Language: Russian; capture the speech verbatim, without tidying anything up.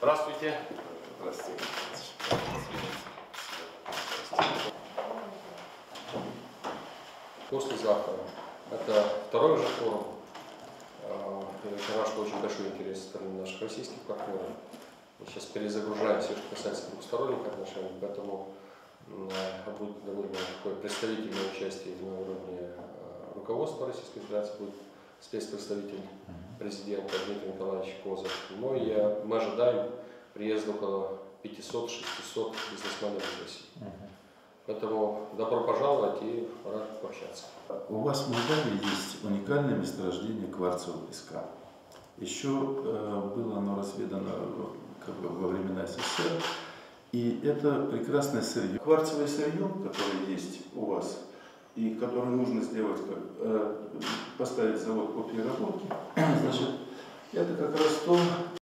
Здравствуйте. Здравствуйте. Послезавтра. Это второй уже форум. Я рад, что очень большой интерес со стороны наших российских партнеров. Мы сейчас перезагружаем все, что касается двусторонних отношений, поэтому будет довольно такое представительное участие на уровне руководства Российской Федерации, будет спецпредставитель президента Дмитрий Николаевич Козак. Но я, мы ожидаем приезда около пятисот-шестисот бизнесменов из России. Поэтому добро пожаловать и рад пообщаться. У вас в Молдавии есть уникальное месторождение кварцевого песка. Еще э, было оно разведано как бы, во времена СССР. И это прекрасное сырье. Кварцевое сырье, которое есть у вас, и которое нужно сделать, как, э, поставить завод по переработке, значит, это как раз то,